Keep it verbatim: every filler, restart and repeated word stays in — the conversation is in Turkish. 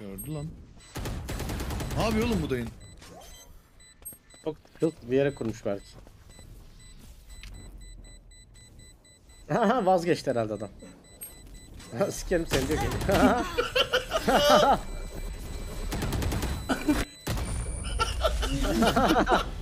Gördü lan. Ne yapıyor oğlum bu dayın? Çok çok bir yere kurmuş belki. Aha, vazgeçti herhalde adam. Sikerim seni diyor ki.